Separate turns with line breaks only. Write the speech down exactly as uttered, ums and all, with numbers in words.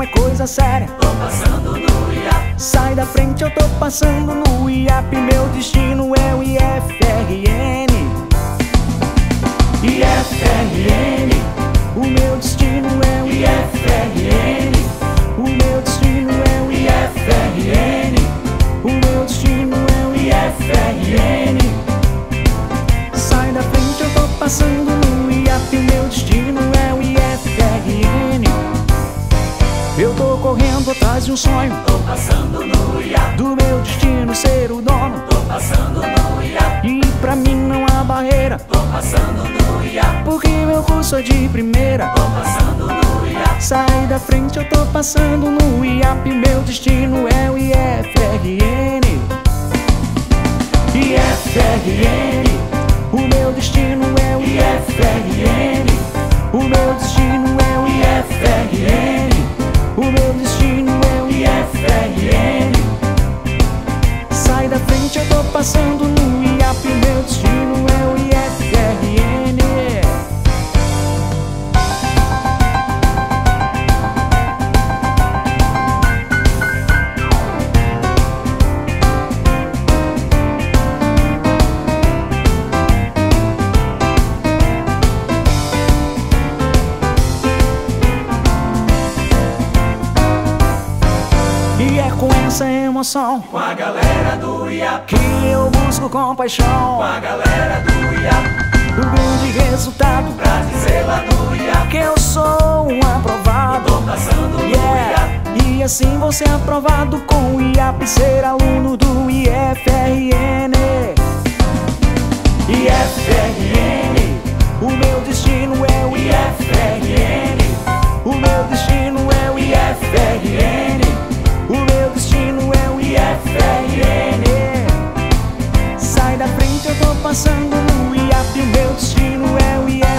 é coisa séria.
Tô passando no I A P.
Sai da frente, eu tô passando no I A P. Meu destino é o I F R N. I F R N. O meu destino é o I F R N. O meu destino é o I F R N. O meu destino é o I F R N. Sai da frente, eu tô passando no I A P. Meu destino é o I F R N. Eu tô correndo atrás de um sonho.
Tô passando no I A P.
Do meu destino ser o dono.
Tô passando no I A P.
E pra mim não há barreira.
Tô passando no I A P.
Porque meu curso é de primeira.
Tô passando no I A P.
Sai da frente, eu tô passando no I A P. Meu destino é o I F R N. I F R N. O meu destino é o I F R N. O meu destino é o I F R N. O meu destino é o I F R N. Sai da frente, eu tô passando no I A P. Meu destino é o I F R N. E é com essa emoção,
Com a galera do I A P.
que eu busco com paixão
Com a galera do I A P.
o grande resultado,
Pra dizer lá no I A P.
que eu sou um aprovado.
Tô passando no I A P.
E assim vou ser aprovado com o I A P. Ser aluno do I F R N. I F R N. O meu destino é o I F R N. O meu destino é o I F R N. O meu destino é o I F R N. Sai da frente, eu tô passando no I A P. O meu destino é o I F R N.